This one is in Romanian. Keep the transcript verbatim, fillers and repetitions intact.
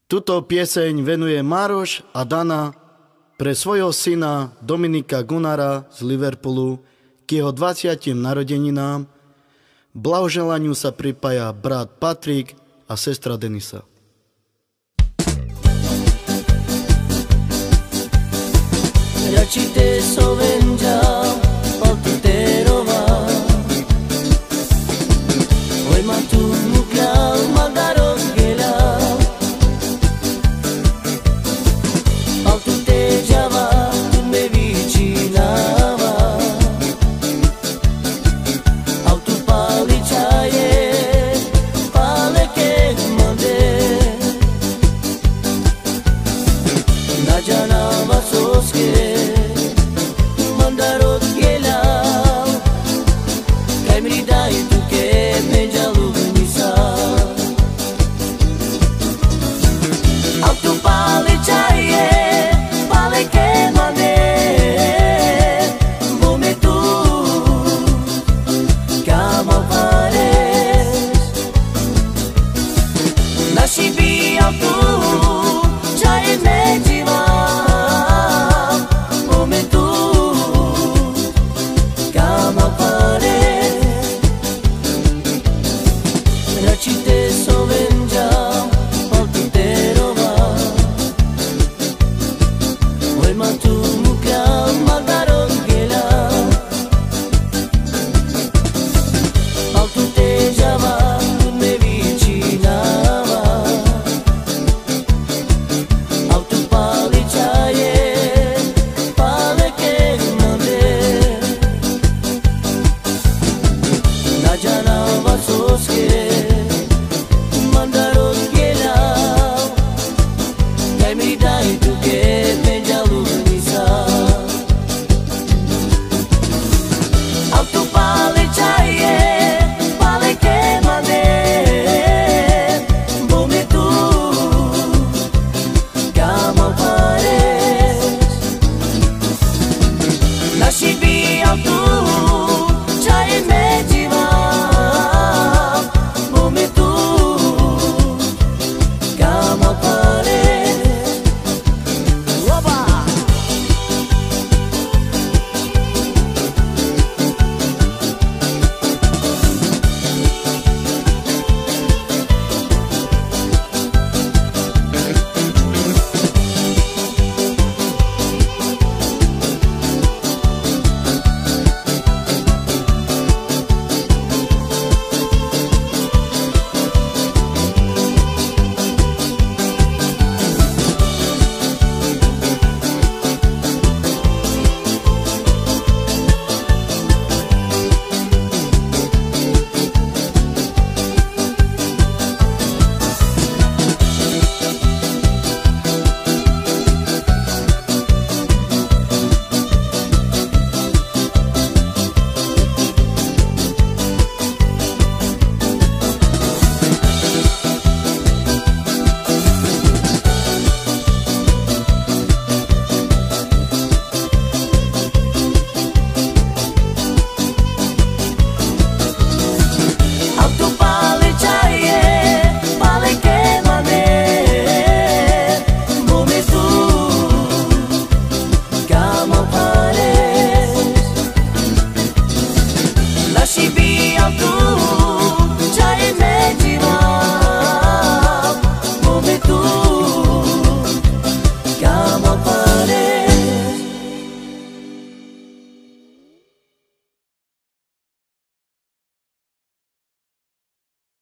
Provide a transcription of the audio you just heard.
Tuto pieseň venuje Mároš a Dana pre svojho syna Dominika Gunnara z Liverpoolu k jeho dvadsiatym narodeninám. Blahoželaniu sa pripája brat Patrik a sestra Denisa. Racite sovenja paltuterova Oi matu nuklal mandaros gela Paltute java me vichinava Autu palichaye paleke mande Najana vasoske mandarot gelav Kaj mi daj tuke menjalu nisa Autu palichaye paleke mande Bome tu kamal pares Naši bi autu chaye me jiva